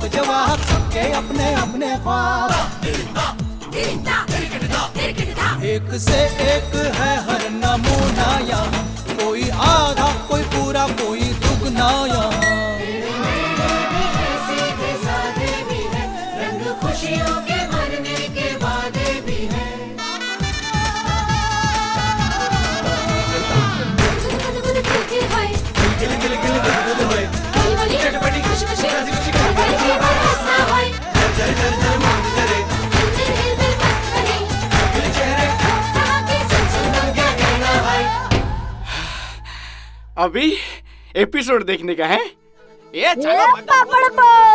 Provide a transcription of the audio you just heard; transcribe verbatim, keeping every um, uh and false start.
हक जवाब सबके अपने अपने ख्वाब। एक से एक है हर नमूना यहाँ, कोई आधा कोई पूरा कोई दुगना यहाँ। खुशियों के मरने के वादे भी हैं। अभी एपिसोड देखने का है ये, चलो पापड़